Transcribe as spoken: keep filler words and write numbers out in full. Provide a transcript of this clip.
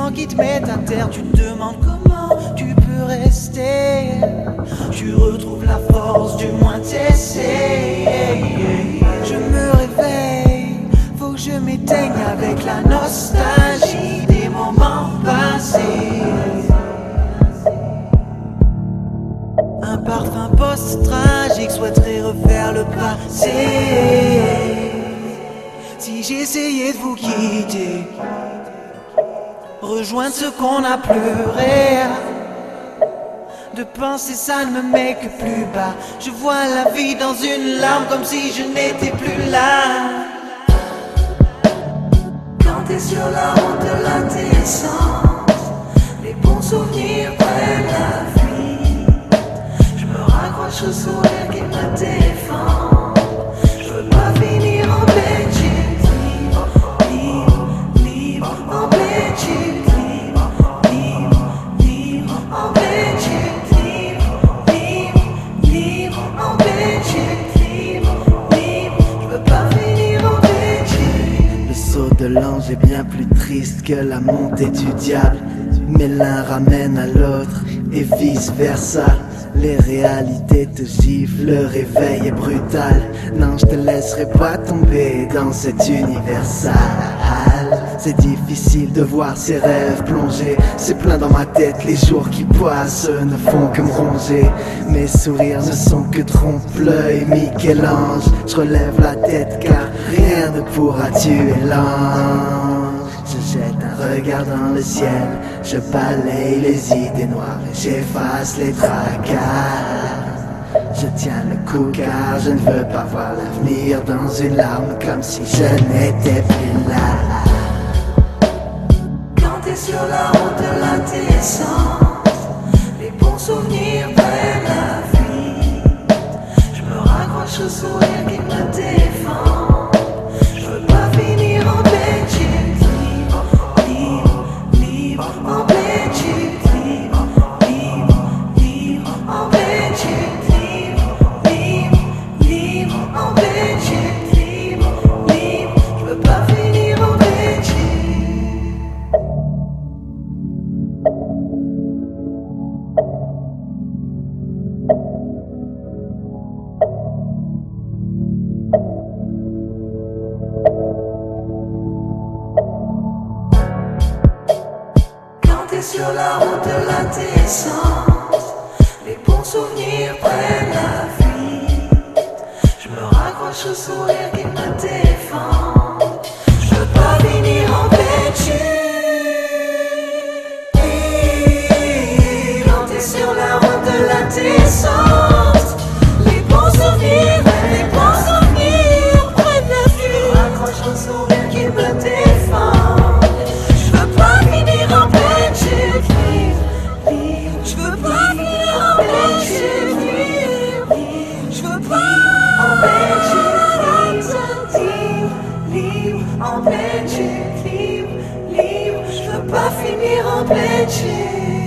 vent qui te met à terre. Tu te demandes comment tu peux rester. Tu retrouves la force, du moins t'essayes. Je me réveille, faut que je m'éteigne avec la nostalgie des moments passés. Un parfum post-tragique souhaiterait refaire le passé. Si j'essayais de vous quitter, rejoindre ce qu'on a pleuré, de penser ça ne me met que plus bas. Je vois la vie dans une larme comme si je n'étais plus là. Quand t'es sur la route de l'indécence, les bons souvenirs prennent la fuite. Je me raccroche au sourire qui me défend. Je veux pas finir en Belgique, libre, libre, libre, en Belgique, libre, libre, libre, en Belgique, libre, libre, libre, en Belgique, libre, libre. Je veux pas finir en Belgique. Le saut de l'ange est bien plus triste que la montée du diable, mais l'un ramène à l'autre et vice versa. Les réalités te giflent, le réveil est brutal. Non, je te laisserai pas tomber dans cet univers sale. C'est difficile de voir ses rêves plonger. C'est plein dans ma tête, les jours qui passent ne font que me ronger. Mes sourires ne sont que trompe-l'œil, Michel-Ange. Je relève la tête car rien ne pourra tuer l'ange. Je jette un regard dans le ciel, je balaye les idées noires et j'efface les tracas. Je tiens le coup car je ne veux pas voir l'avenir dans une larme comme si je n'étais plus là. Quand t'es sur la route de l'indécence, les bons souvenirs prennent la fuite. Je me raccroche au sourire qui me défend. Je veux pas finir en Belgique, libre, libre, libre, en Belgique, libre, libre, libre, en Belgique, libre, libre, libre, en Belgique, libre, libre. Je veux pas finir en Belgique. Quand t'es sur la route de l'indécence, les bons souvenirs prennent la fuite. Je me raccroche au sourire qui me défend. Je veux pas finir en Belgique. Quand t'es sur la route de l'indécence, les bons souvenirs, les bons souvenirs prennent la fuite. Je me raccroche au sourire qui me défend. Je veux pas finir en Belgique, libre, libre. Je veux pas finir en Belgique, libre, libre. Je veux pas en Belgique, libre, libre, en Belgique, libre, libre. Je veux pas finir en Belgique.